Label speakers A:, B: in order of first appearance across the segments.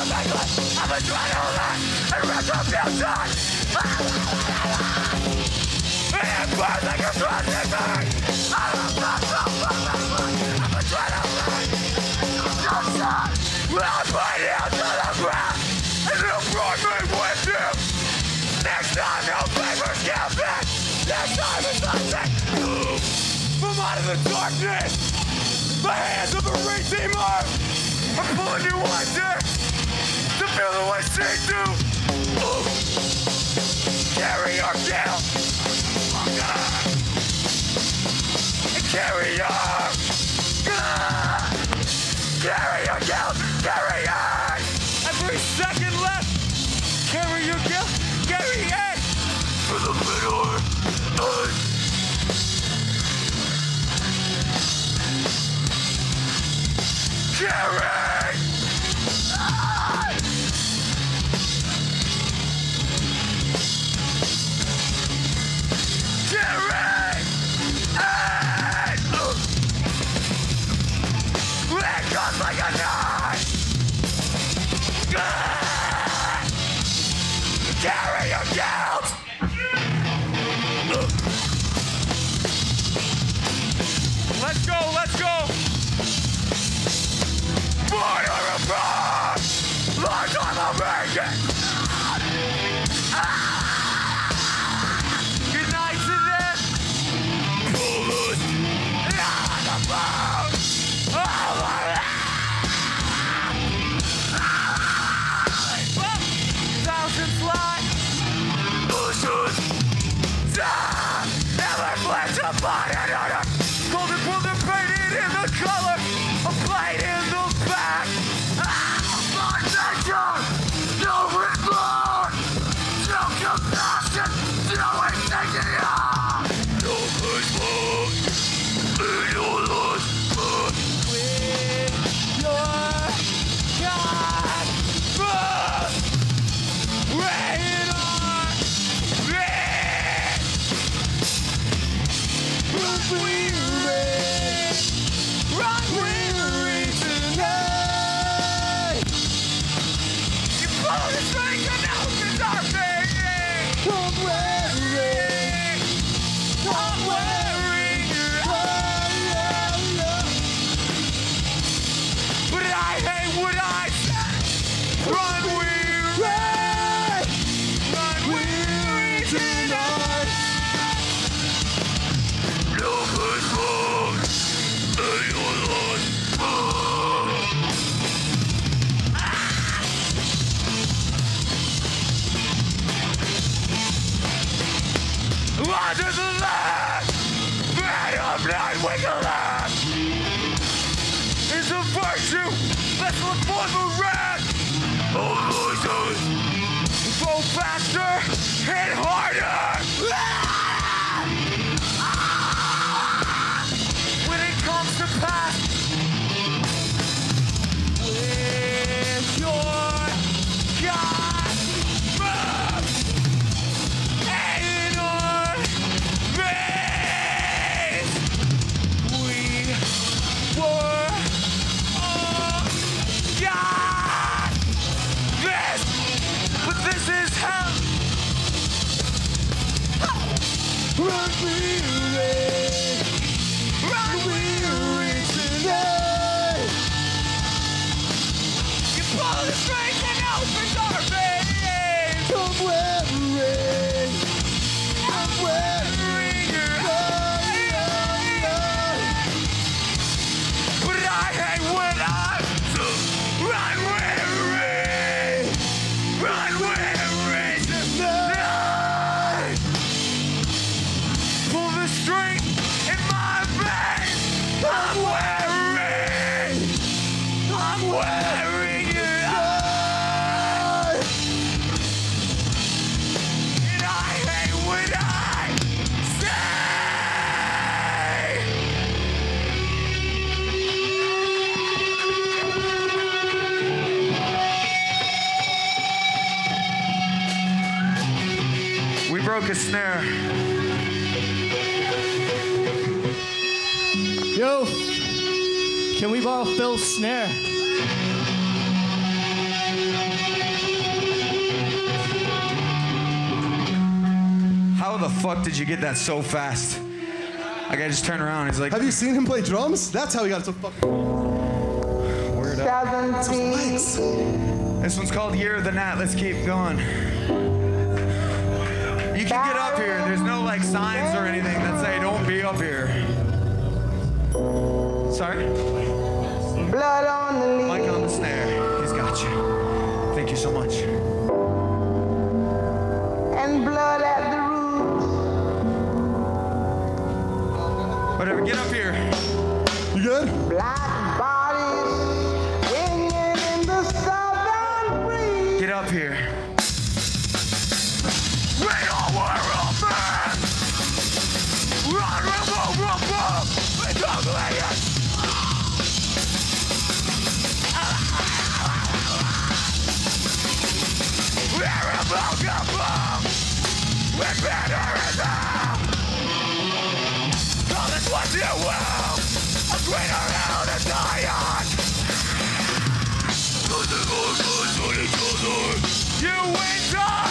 A: of adrenaline and retribution. It burns like a tragedy. I'm a vessel of adrenaline. I'll put you to the ground and you'll bring me with you. Next time no favors given. Next time it's nothing. From out of the darkness, the hands of a redeemer. I'm pulling you under to feel the way she do. Carry your guilt. Carry your guilt. Carry it. Every second left. Carry your guilt. Carry it. For the middle. Carry. It comes like a knife. Carry your guilt. Let's go, let's go. Fire apart. Lifetime of making. Good night to them. Bullets. On the phone. Thousands fly. Bushes. Never flash upon another. Golden bullet painted in the color. A blade in the back. My nature. No regard. No compassion. No indignity. No pushback. In your life. With your God. Rain on me. Run weary tonight. You pull the string and opens our fate. Don't worry. Don't worry your heart. But I hate what I said. Run weary. Run weary tonight. No pushback. Under the land, man of night, Wiggleland is a virtue. Let's look for the red. All voices go faster, hit harder. When it comes to pass, with your God, move in our veins. We were all God. But this is hell. Run weary tonight. You pull the strings and opens our veins. Don't worry, I'm wearing your eyes. But I hate when I'm run weary tonight. Pull the string in my veins. I'm wearing your eyes. And I hate when I say. We broke a snare.
B: Yo, can we borrow Phil's snare? how the fuck did you get that so fast? Like I just turned around, he's like...
C: Have you seen him play drums? That's how he got it so fucking...
B: Word up. This one's called Year of the Gnat. Let's keep going. You can get up here. There's no like signs or anything that say don't be up here. Sorry?
D: Blood on the leaves.
B: Mike on the snare. He's got you. Thank you so much.
D: And blood at the roots.
B: Whatever, get up here.
C: You good?
D: Black bodies swinging in the southern breeze.
B: Get up here.
A: We all were a man. Run, run, run, run, run. We don't let it. We're about to bomb. We're better as hell. Call this what you will. A greater hell to die on. You went on.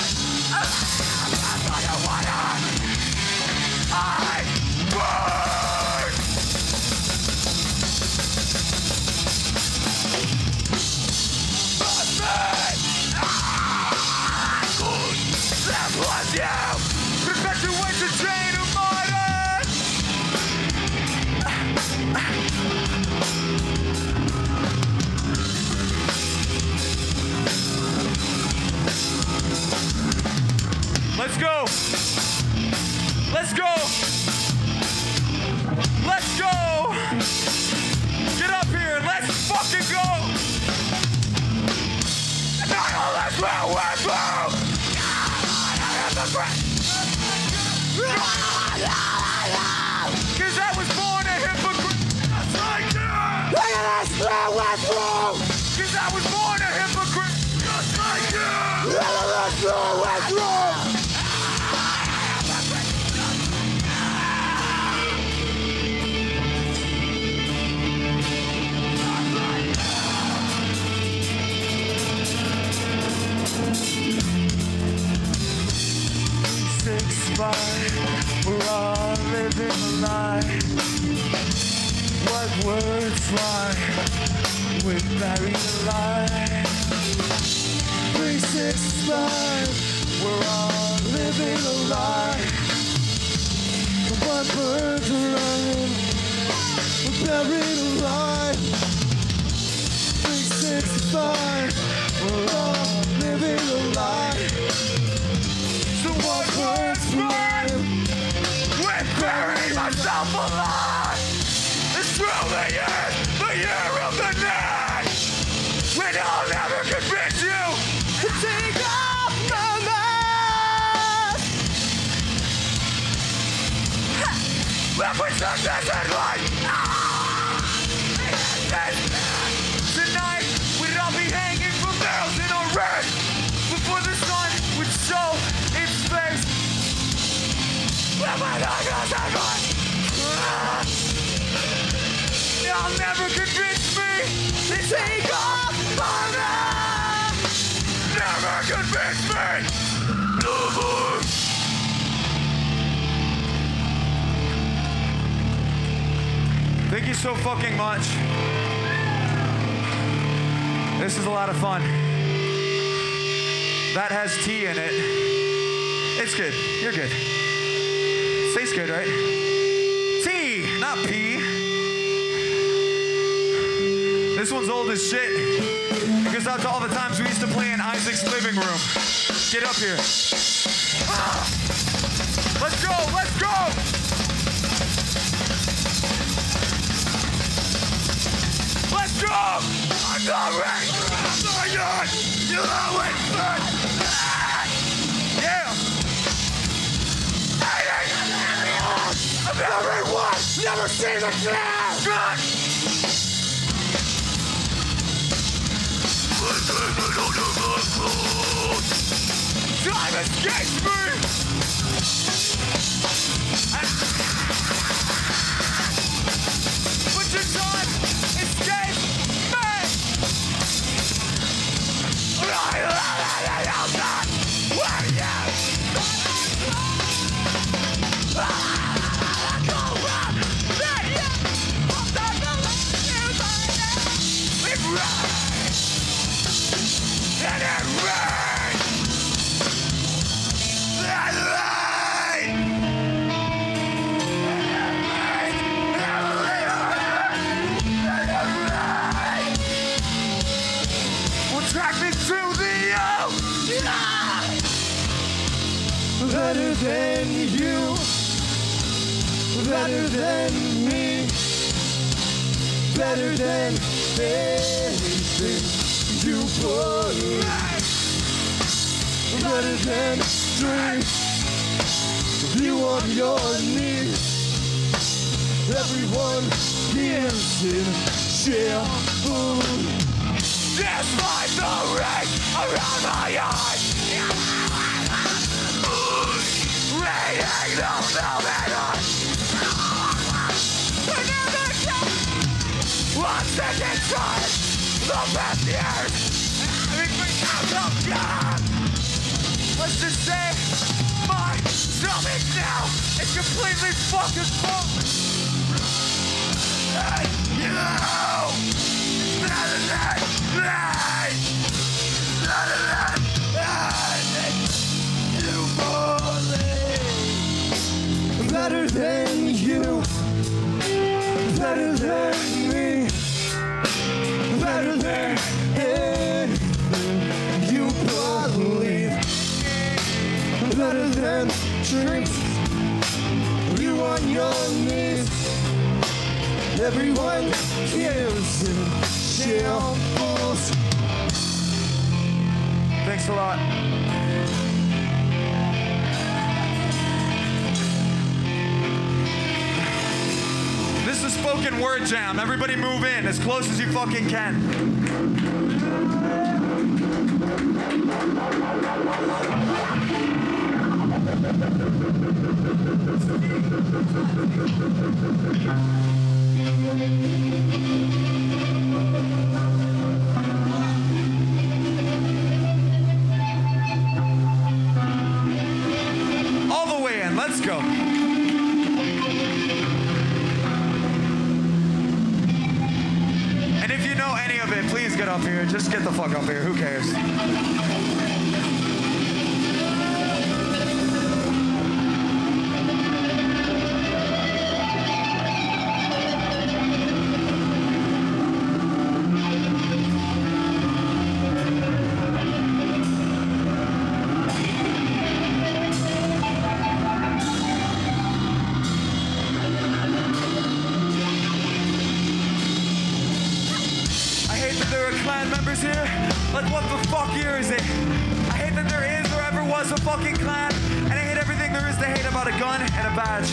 A: I burn! That was you! Perpetuate the chain of murder!
B: Let's go. Let's go. Let's go. Get up here. Let's fucking go.
A: Let's go with you.
B: Cause I was born a hypocrite.
A: Let's go with you.
B: Cause I was born a hypocrite.
A: Let's go with you.
B: We're all living a lie. What words fly? We're buried alive. 365. We're all living a lie. What words fly? We're buried alive. 365. We're all living a lie. So what words fly?
A: We're burying myself alive. It's truly is the year of the night. When I'll never convince you to take off the mask. Represent this in life.
B: Tonight, we'd all be hanging from nails in a red before the sun would show its face. You'll never convince me to take off my mask.
A: Never convince me. Never.
B: Thank you so fucking much. This is a lot of fun. That has tea in it. It's good. You're good. Tastes good, right? Tea, not pee. This one's old as shit. It goes out to all the times we used to play in Isaac's living room. Get up here. Let's go, let's go! Let's go!
A: I'm not ready. I'm not done. You know it.
B: Yeah!
A: Everyone never seen the cloud. Time escapes me.
B: But your time escapes me.
A: I'm not where you.
B: better than you, better than me, better than anything you believe, better than dreams. You on your knees, everyone gives in shambles. Despite the rain around my eyes, raining the velvet eyes. I'm sick and tired, the best years, everything out of God. Let's just say, my stomach now is completely fucking full. And you, better than me, better than you believe, better than you, better than me, better than anything you believe, better than dreams. You on your knees, everyone gives in shambles. Thanks a lot. This is spoken word jam. Everybody move in as close as you fucking can. All the way in, let's go. And if you know any of it, please get up here. Just get the fuck up here, who cares? Here? Like, what the fuck year is it? I hate that there is or ever was a fucking clan, and I hate everything there is to hate about a gun and a badge.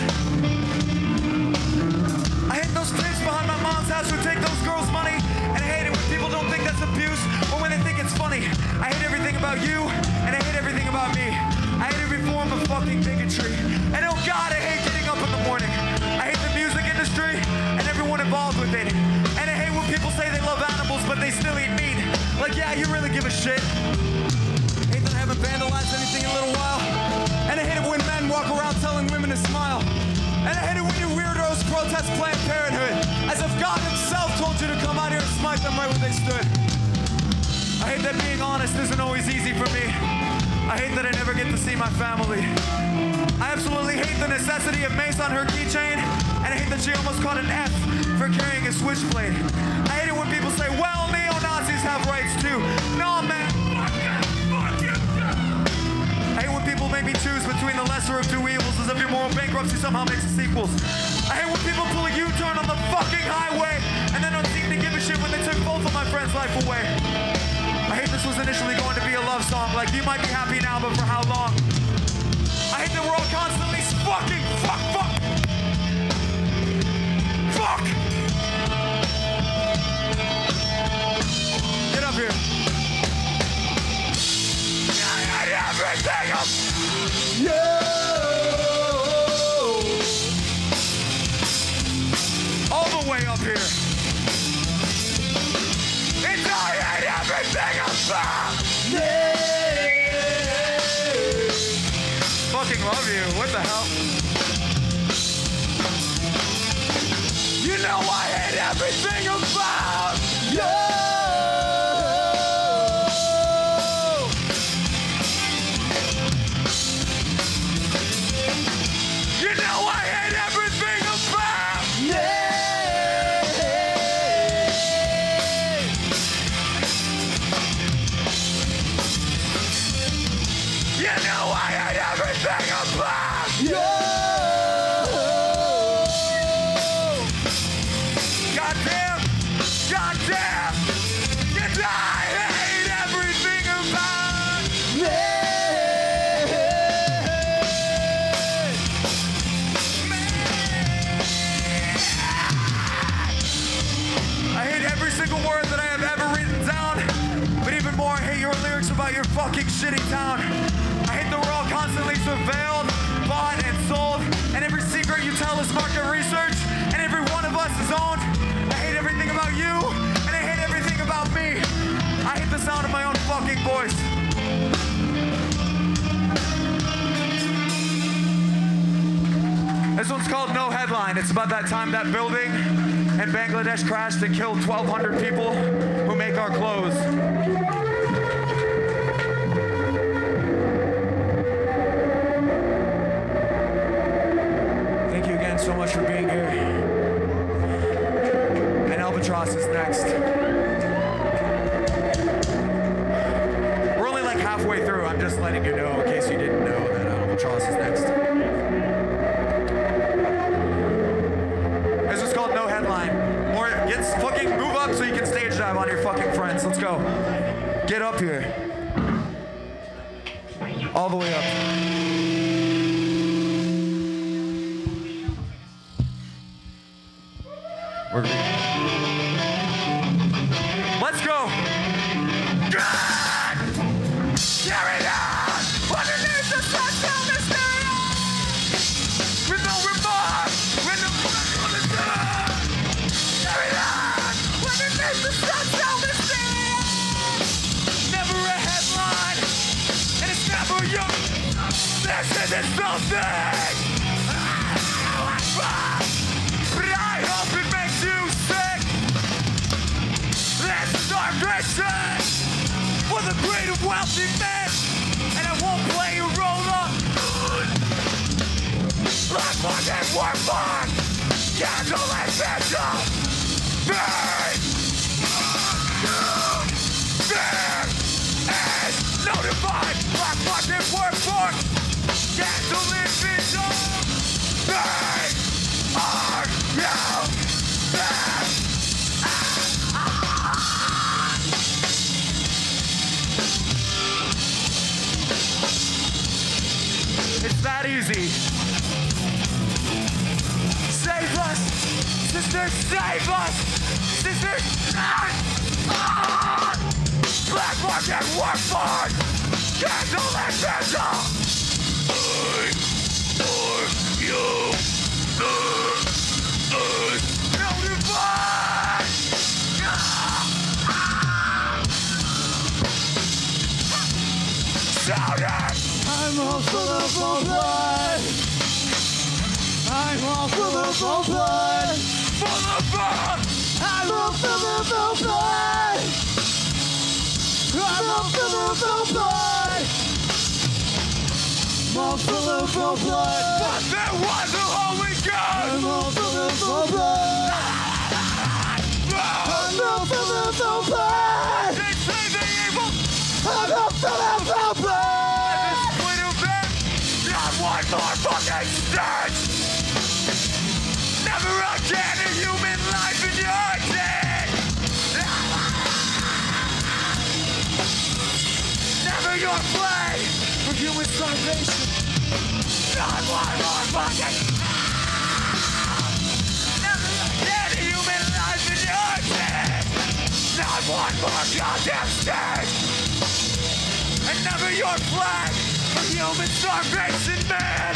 B: I hate those pimps behind my mom's house who take those girls' money, and I hate it when people don't think that's abuse or when they think it's funny. I hate everything about you, and I hate everything about me. I hate every form of fucking bigotry. And oh God, I hate getting up in the morning. I hate the music industry and everyone involved with it. And I hate when people say they love animals, but they still eat meat. Like, yeah, you really give a shit. Hate that I haven't vandalized anything in a little while. And I hate it when men walk around telling women to smile. And I hate it when you weirdos protest Planned Parenthood, as if God himself told you to come out here and smite them right where they stood. I hate that being honest isn't always easy for me. I hate that I never get to see my family. I absolutely hate the necessity of mace on her keychain, and I hate that she almost caught an F for carrying a switchblade. I hate it when people say, well, neo-Nazis have rights too. No, man. I hate when people make me choose between the lesser of two evils, as if your moral bankruptcy somehow makes it sequels. I hate when people pull a U-turn on the fucking highway and then don't seem to give a shit when they took both of my friends' life away. I hate this was initially going to be a love song, like you might be happy now, but for how long? I hate that we're all constantly fucking fuck. Get up here. I hate everything of you. All the way up here. And I hate everything about you. Fucking love you. What the hell? You know I hate everything about you. You know I hate everything about you. You know I hate everything about goddamn. Yes, I hate everything about me. I hate every single word that I have ever written down, but even more, I hate your lyrics about your fucking shitty town. I hate that we're all constantly surveilled, bought and sold, and every secret you tell is market research, and every one of us is owned. I hate everything about you, and I hate everything about me. I hate the sound of my own fucking voice. This one's called No Headline. It's about that time that building in Bangladesh crashed and killed 1,200 people who make our clothes. Thank you again so much for being here. And Albatross is next. We're only like halfway through. I'm just letting you know in case you didn't know that Albatross is next. This is called No Headline. Or fucking move up so you can stage dive on your fucking friends. Let's go. Get up here. All the way up. Let's go. Carry it out underneath the sunshine mysterious. With no remorse, with no blood on the sun. Carry it out underneath the sunshine mysterious. Never a headline, and it's never your. This isn't something. But I hope it makes you sick. Let's start racing for the great and wealthy men. And I won't play a role on like fucking work fun. Candle and vigil. Burn. There is notified like fucking work for. Candle and vigil. Burn. Are you there? It's that easy. Save us! Sisters, save us! Sisters! Black market work fund! Candle and vigil! For you! Notified! Shout it!
C: I'm all full of blood. I'm all full of blood.
B: Full of blood!
C: I'm all full of blood. I'm all full of blood. I'm all full of blood.
B: But there was a holy God!
C: I'm all full of blood. I'm all full of blood.
B: They say the evil!
C: I'm all full of blood.
B: Not one more fucking stench! Never again a human life in your dead! Never your play for human starvation! Not one more fucking... Never again a human life in your dead! Not one more goddamn stench! And never your flag for human starvation, man!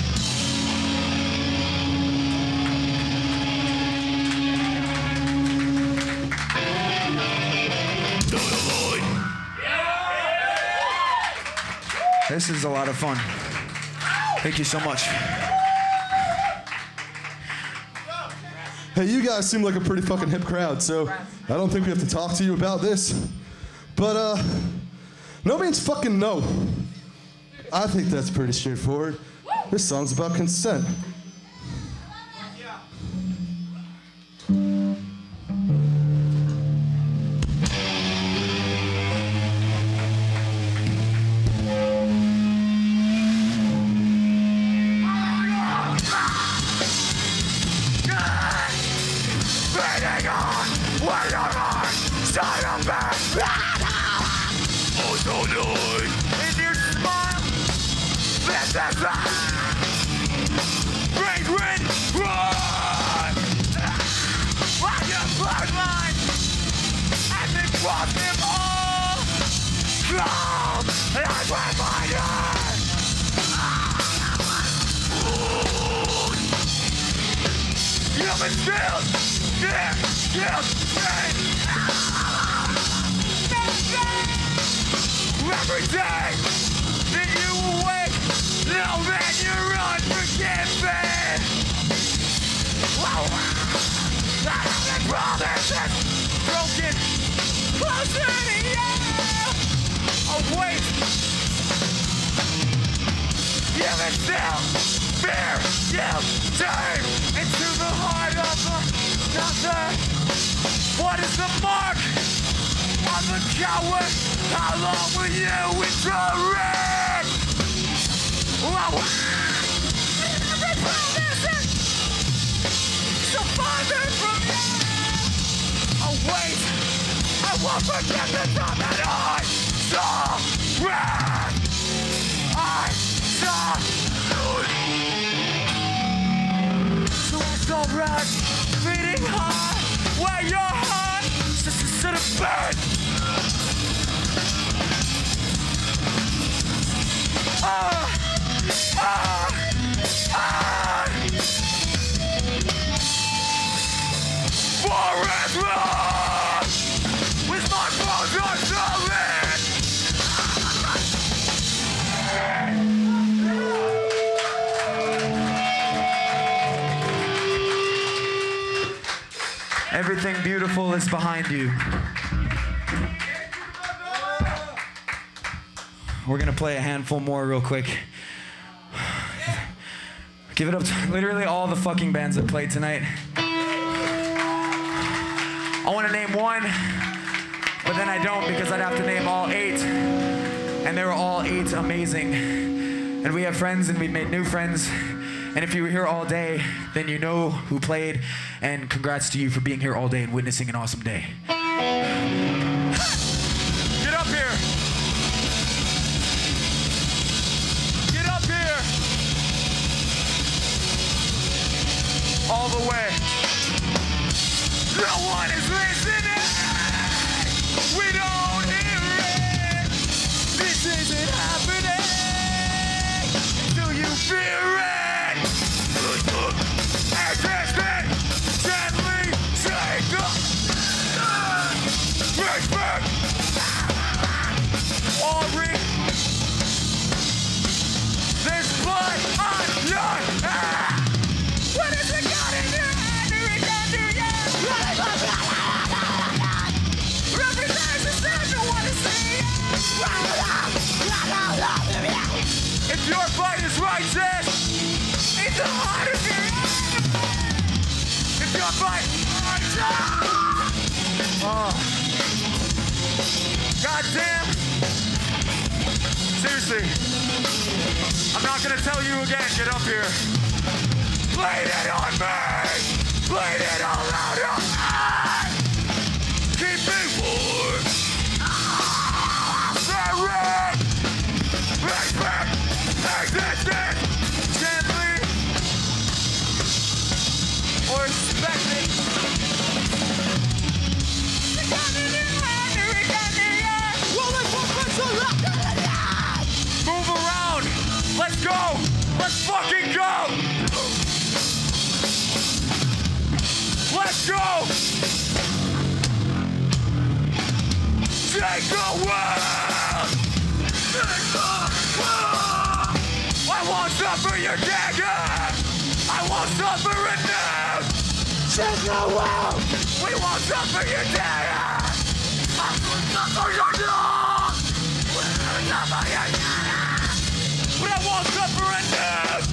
B: This is a lot of fun. Thank you so much.
C: Hey, you guys seem like a pretty fucking hip crowd, so I don't think we have to talk to you about this. But, no means fucking no. I think that's pretty straightforward. This song's about consent.
B: Waiting on, waiting on!
A: inside of me. Oh, so good.
B: In your smile.
A: This is Ring, run! On your bloodline, and then cross them all. Come, and I will find you. You've been killed, every day that you awake, no man, you're unforgiven. The promises broken, closer to you. Awake. You can still fear you turn into the heart of another. What is the mark of a coward? How long will you endure it? Every promise so farther from you. Await, I won't forget the time that I saw red. I saw so it's alright, beating hard where your heart just should have been. Forever with my brother solid.
B: Everything beautiful is behind you. We're gonna play a handful more real quick. Give it up to literally all the fucking bands that played tonight. I want to name one, but then I don't because I'd have to name all 8. And they were all 8 amazing. And we have friends and we made new friends. And if you were here all day, then you know who played. And congrats to you for being here all day and witnessing an awesome day. Get up here. Get up here. All the way. No one is listening. We don't hear it. This isn't happening until you fear it. Existing, gently take the respect. Ori, there's blood on your hand. What is it got in your hand? If your fight is righteous, it's the heart of your enemy. If your fight is righteous, goddamn. Seriously, I'm not gonna tell you again. Get up here. Blade it on me. Blade it all out of me. Keep me warm. Sarah. Respect. Existence. Gently. Or expect it. Move around. Let's go. Let's fucking go. Let's go. Take the world. Take the world. I won't suffer your dagger. I won't suffer enough. Take the world. We won't suffer your dagger. I won't suffer your dog. We won't suffer your dagger. But I won't suffer enough.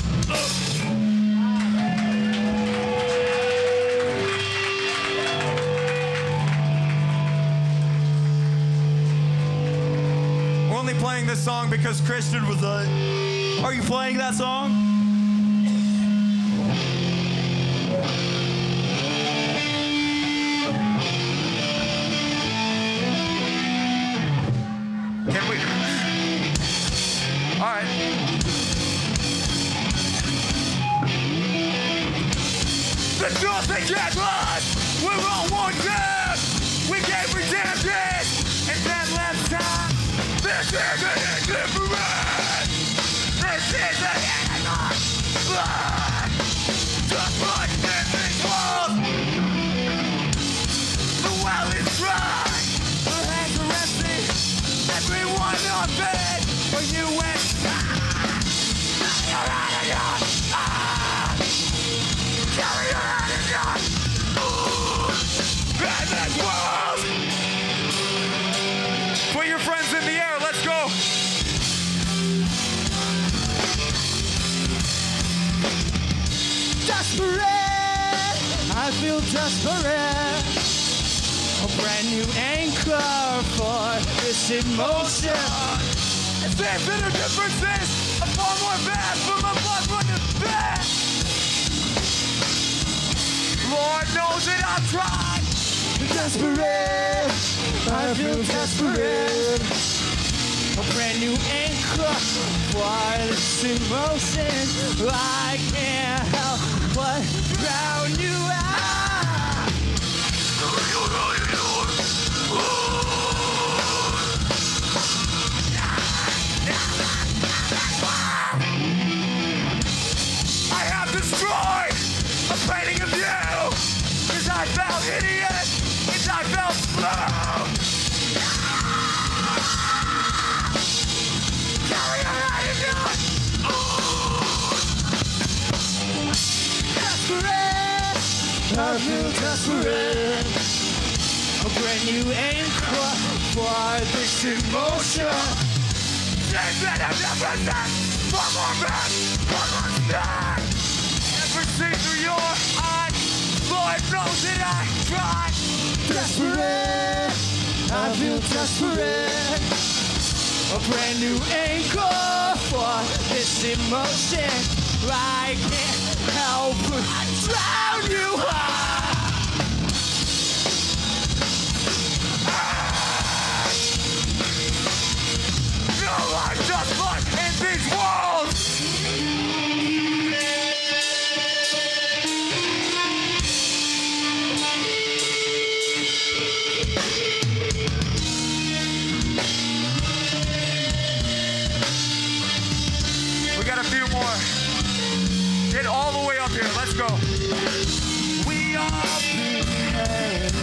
B: We're only playing this song because Christian was on. Are you playing that song? nothing gets lost. We're on one path. We gave redemption and then left time.
A: This is an indifferent. This is an enemy. Just like these walls.
B: The well is dry. The hands are empty. Everyone on bed. When you went,
A: You're out of your. Carry your head in your. In this world.
B: put your friends in the air. Let's go.
E: Desperate, I feel desperate. A brand new anchor for this emotion.
B: It's the infinite differences. A far more vast from my blood running fast. Lord knows that I've tried.
E: Desperate, I feel desperate. A brand new anchor for this emotion. I can't help but drown you out.
B: I have destroyed a painting of you. Cause I felt hideous. Cause I felt slow.
A: Carry your head in your.
E: Desperate, I feel desperate. A brand new anchor for this emotion.
A: Infinite differences. One more man. One more stand.
B: Never see through your eyes. Lord knows that I tried.
E: Desperate, I feel desperate. A brand new anchor for this emotion. I can't help but drown you out.
B: No life just like in these walls. We got a few more. Get all the way up here. Let's go. We are behaved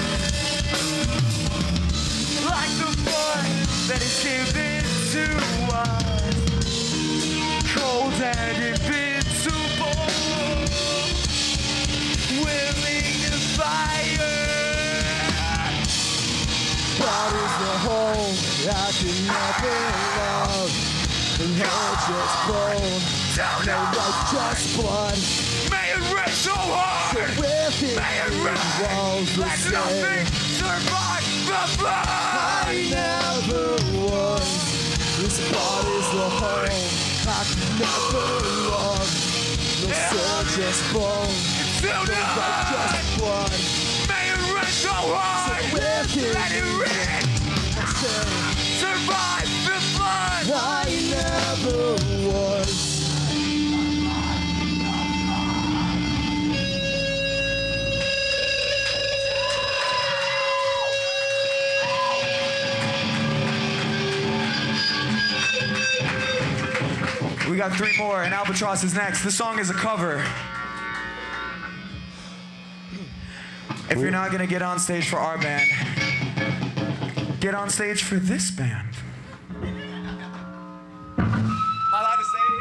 B: like the blood that is given to us. Cold and invincible, willing to fire.
E: What is the home I can never love? And hell just bone, no life just blood.
B: May it rip so hard.
E: Within
B: May it
E: these
B: rip.
E: walls the
B: Let
E: same.
B: nothing survive the blood.
E: I never was. This body's the home I can never love. No soul, just bone.
B: Still
E: No life,
B: not.
E: just blood.
B: May it rip so hard.
E: Within
B: Let it rip.
E: the same.
B: Survive the blood.
E: I never was.
B: We got 3 more, and Albatross is next. This song is a cover. If you're not gonna get on stage for our band, get on stage for this band. Am I allowed to say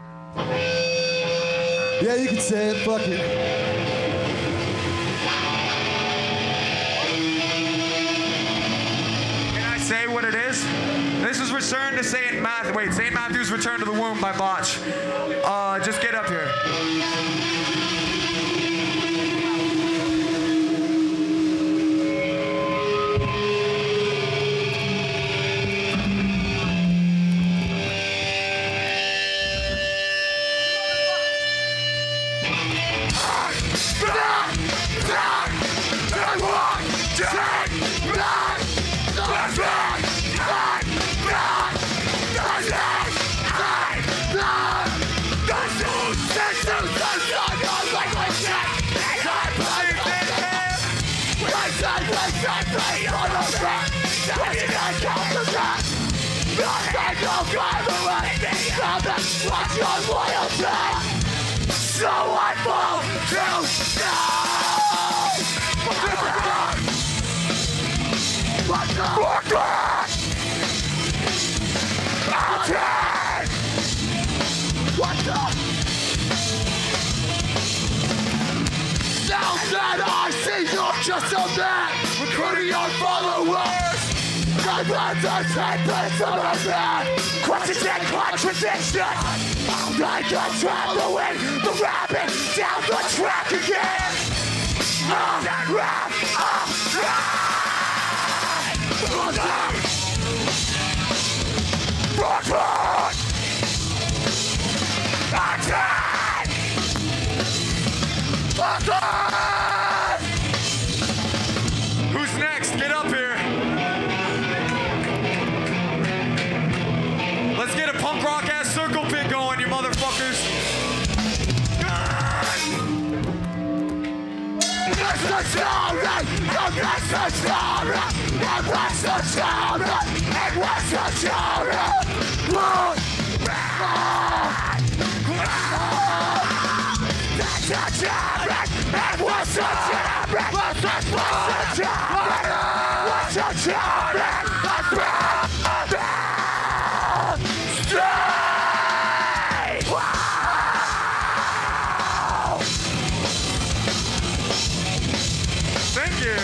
B: it yet?
C: Yeah, you can say it. Fuck it.
B: Can I say what it is? This is Return to St. Matthew. Wait, St. Matthew's Return to the Womb by Botch. Just get up here.
A: This is lay on the back. Nothing I count the back. Nothing will drive away me from the watch your loyalty. So I fall to what the? Now that I see you're just a man recruiting your followers, my plans are set, but it's all a man. Questions and contradictions. I can traveling the rabbit down the track again.
B: Who's next? Get up here. Let's get a punk rock ass circle pit going, you motherfuckers.
A: That's the story. That's the story. And what's the story? And what's the story? That's the story. And what's the story? What's the story? What's the story?
B: Thank you.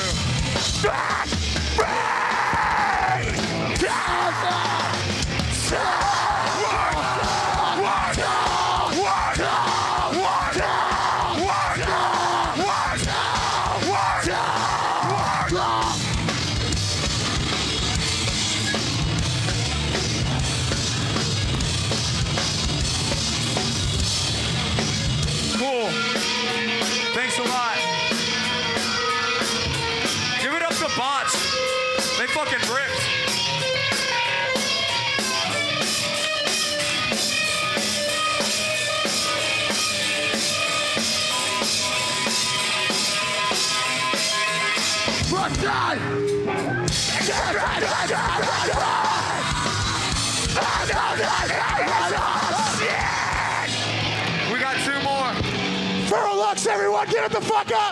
B: Cool. Thanks a lot. Give it up to Bots. They fucking ripped. We got two more.
A: Feral Lux, everyone, get it the fuck up!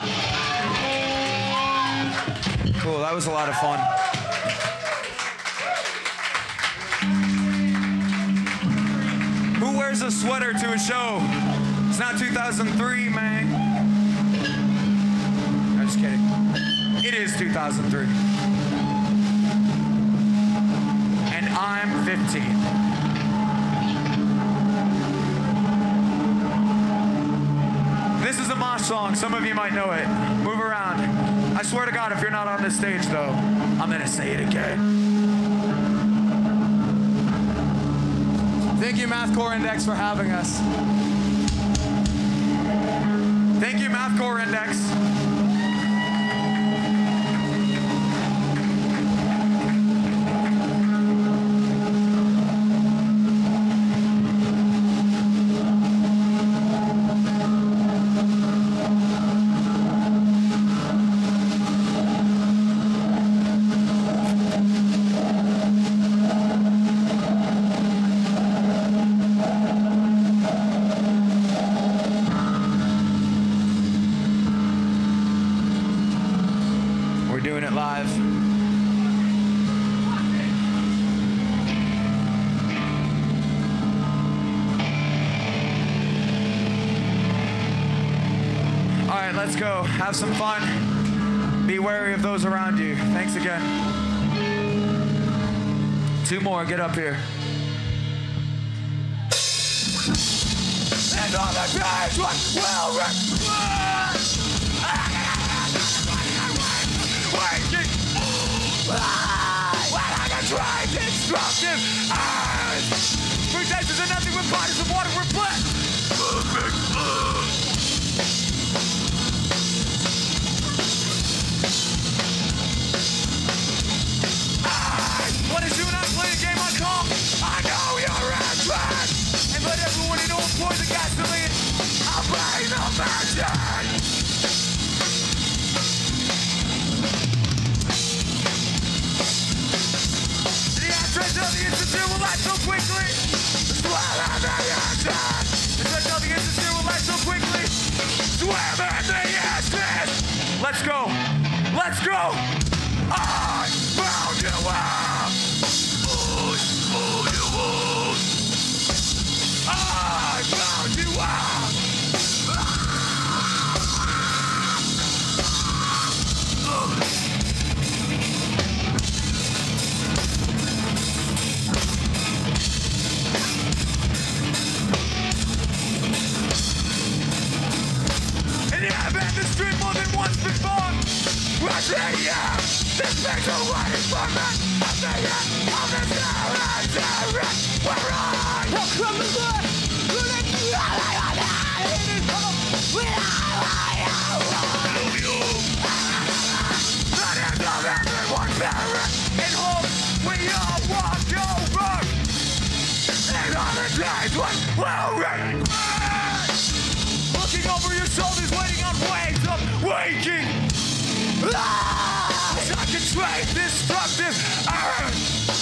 B: Cool, that was a lot of fun. Who wears a sweater to a show? It's not 2003, man. I'm just kidding. It is 2003. And I'm 15. This is a mosh song. Some of you might know it. Move around. I swear to God, if you're not on this stage, though, I'm gonna say it again. Thank you, Math Core Index, for having us. Thank you, Math Core Index. Let's go. Have some fun. Be wary of those around you. Thanks again. Two more. Get up here.
A: And on the page, what will waking when I can try destructive eyes. Pretenses are nothing but bodies of water we're black.
B: What is you and I play a game I call?
A: I know you're at track.
B: And let everyone you know employ the gasoline.
A: I'll play the magic.
B: insincere will light so quickly. Swim in the ocean. It's like nothing insincere will light so quickly. Swim in the ocean. Let's go. Let's go. I found you out. I found you out. And yeah, I've been this street more than once before. I say yeah, this makes a waiting for me. I say yeah, I'm the terror, where I come to good. In hope we all walk over. And on the days when we'll regret. Looking over your shoulders, waiting on waves of waking. I can trade destructive earth.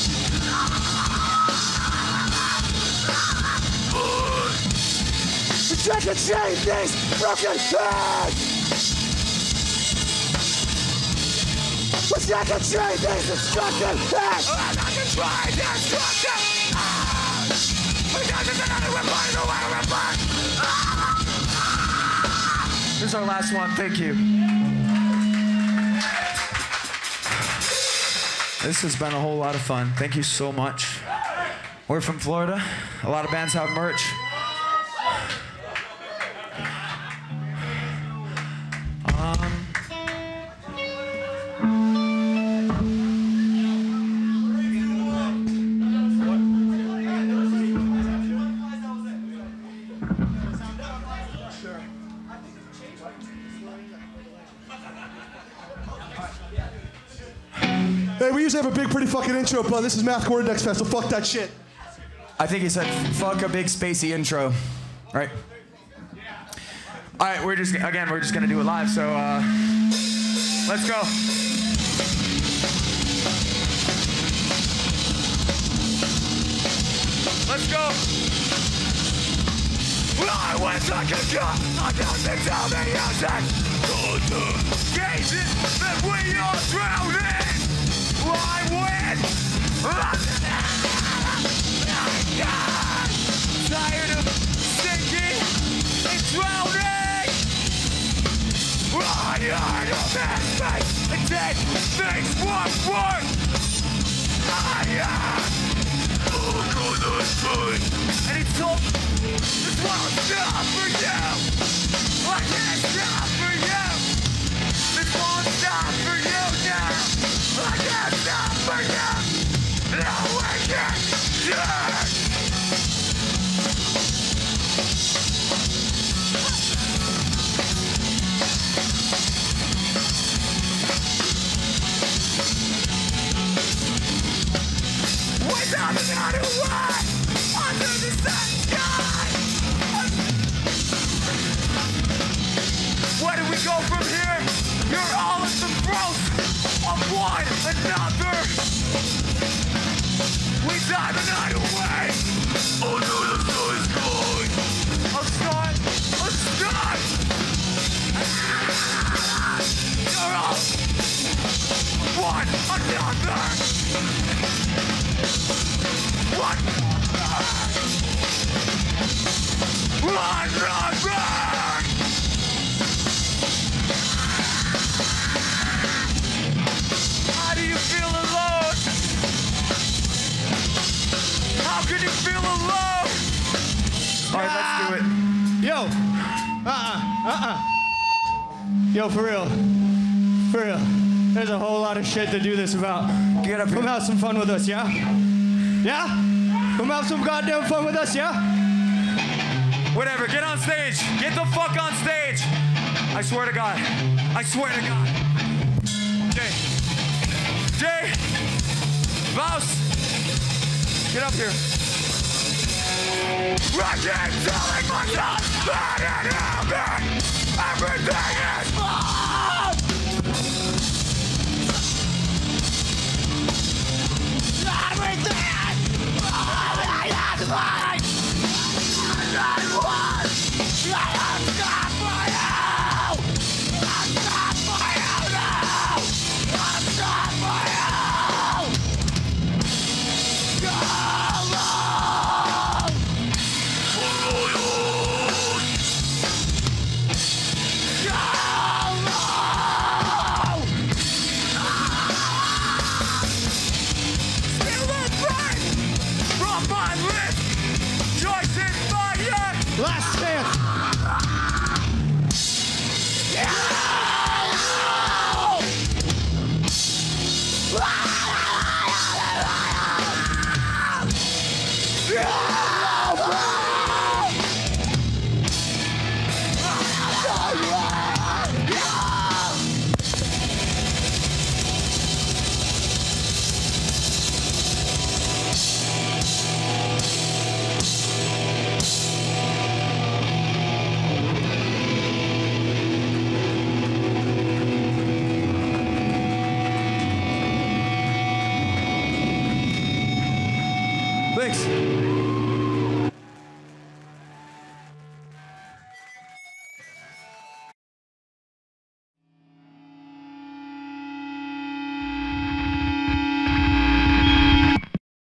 B: I can change these broken things. Wish I could trade these destructive things. And I can trade destructive things. Because it's another weapon, no weapon. This is our last one. Thank you. This has been a whole lot of fun. Thank you so much. We're from Florida. A lot of bands have merch.
C: Hey, we usually have a big, pretty fucking intro, but this is Math Cortex Fest, so fuck that shit.
B: I think he said, fuck a big spacey intro, right? All right, we're just gonna do it live, so let's go. Let's go. I wish I could go, I don't think tell me gazing that we are drowning. I win. Tired of sinking and drowning. I heard of that face and did things once worse. And he told me this won't stop for you. I can't stop for you. This won't stop for you now. I can't stop for you. No, I can't. Yeah. Without another way, under the sky. Where do we go from here? You're all at the throat of one another. We dive another way. Oh no, the snow is going. I'll start. You're all one another. One another. How do you feel alone? How can you feel alone? All right, let's do it.
E: Yo, Yo, for real. There's a whole lot of shit to do this about.
B: Get up here.
E: Come have some fun with us, yeah? Yeah? Come have some goddamn fun with us, yeah?
B: Whatever, get on stage. Get the fuck on stage. I swear to God. Jay. Faust. Get up here. I keep telling myself that everything is fine. Everything is fine. Thanks.